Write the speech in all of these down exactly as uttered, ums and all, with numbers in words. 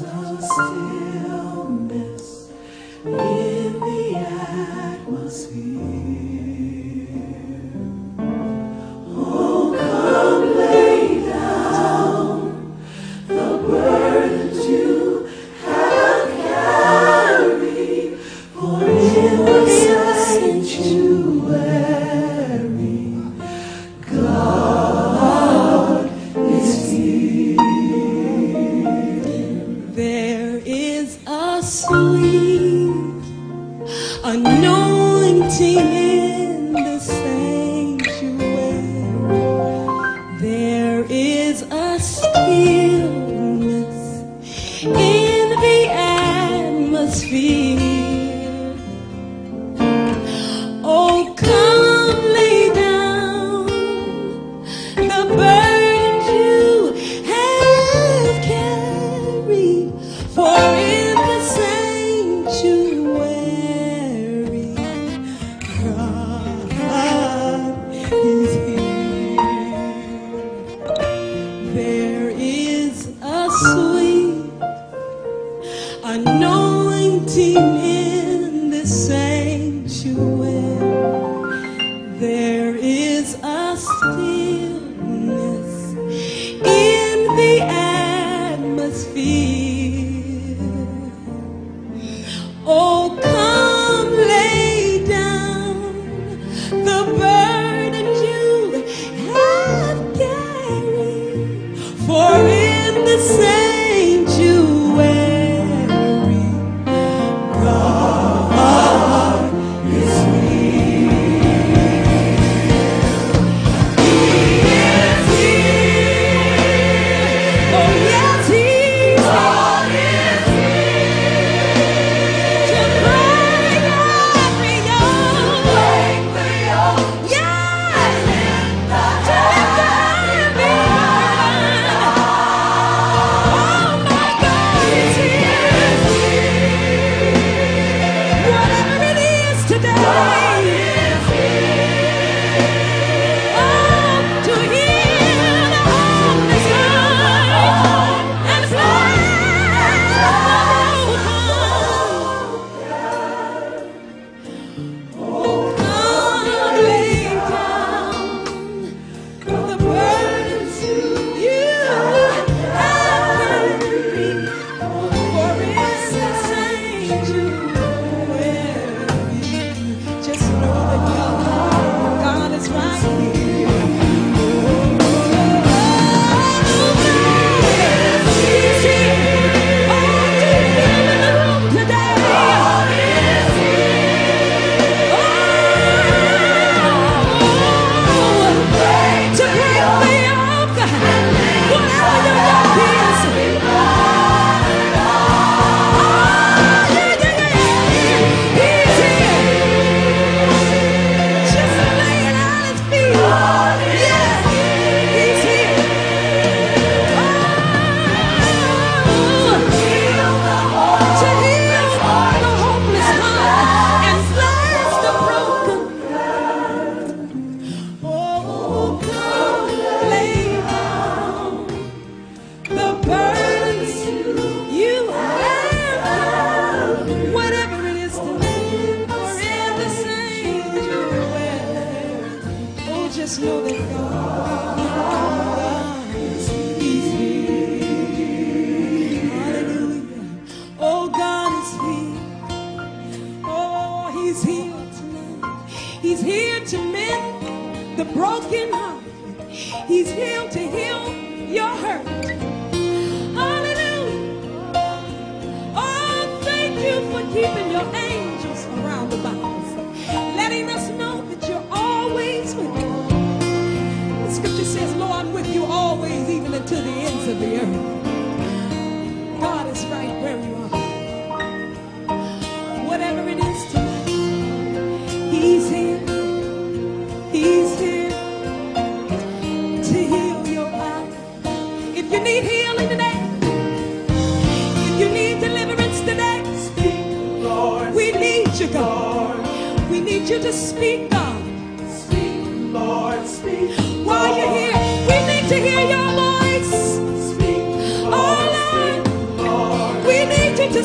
To hear your voice, oh Lord,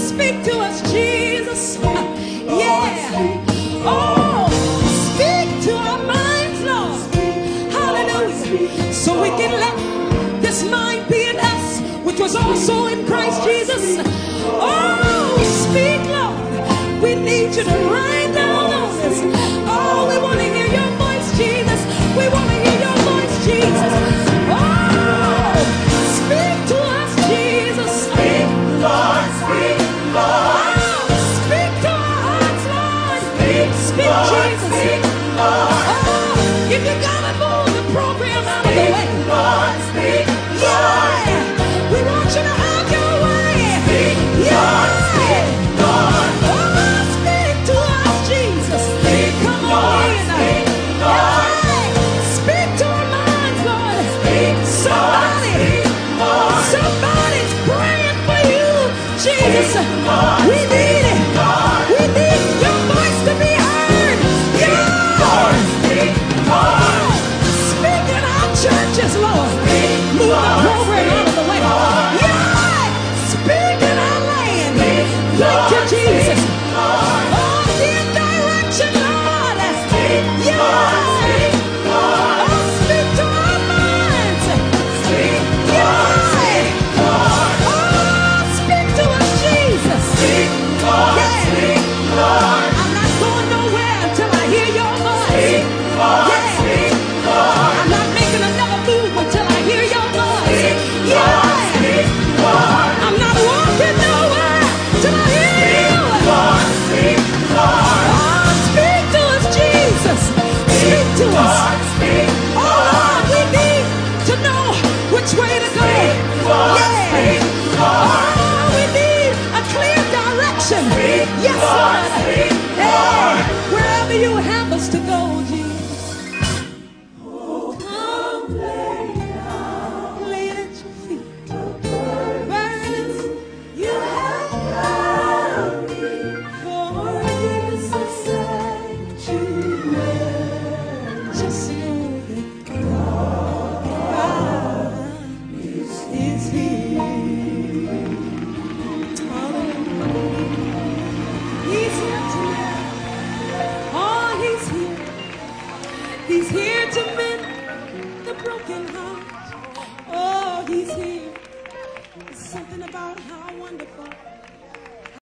speak to us, Jesus. Yeah. Oh, speak to our minds, Lord. Hallelujah. So we can let this mind be in us, which was also in Christ Jesus. Oh, speak, Lord. We need you to rain down on us. Oh, we want to hear your voice, Jesus. We want to hear your voice, Jesus. Oh, speak to us, Jesus. Speak, Lord, speak, Lord. Oh, speak to our hearts, Lord. Speak, Speak, Lord, Jesus. speak, Lord. Oh, if you gotta move the program out of the Speak, way. Lord, speak, Lord. Yeah, we want you to have your way. Speak, Lord, speak, Lord. Oh, speak to us, Jesus. Speak, Come on Lord, in. speak, Lord. Yeah. Speak to our minds, Lord. Speak, Lord, Somebody, speak, Lord. somebody's praying for you, Jesus. Speak, Lord, We need it. Lord. We need your voice to be heard. Yeah. Lord, speak, Lord. Speak in our churches, Lord. Speak, Move the Lord, program out of the way. Lord. Yeah. Speak in our land. Speak, Thank you, Lord, Jesus. speak, Lord. Oh, give direction, Lord. Speak, Yeah. Lord, speak, Lord. Oh, speak to our minds. Speak, Lord, Yeah. speak, Lord. Oh, speak to us, Jesus. Speak, Lord, Yeah. speak, Lord. I'm not going nowhere until I hear your voice. Speak, Lord, Yeah. speak, Lord. I'm not making another move until I hear your voice. Speak, Lord, Yeah. speak, Lord. I'm not walking nowhere till I hear you. Lord, speak, Lord. Oh, speak to us, Jesus. Speak to us. Lord, speak, Oh, Lord, we need to know which way to go. Lord, Yeah. speak, Lord. Oh, we need a clear direction. Speak, Yes, Lord, Lord. speak, Hey, wherever you have us to go, Jesus. Come lay it at your feet. Burdens you have carried, for this is sanctuary. Just know that God is here. Hallelujah. He's here tonight. Oh, he's here. He's here to mend the broken heart. Oh, he's here. There's something about how wonderful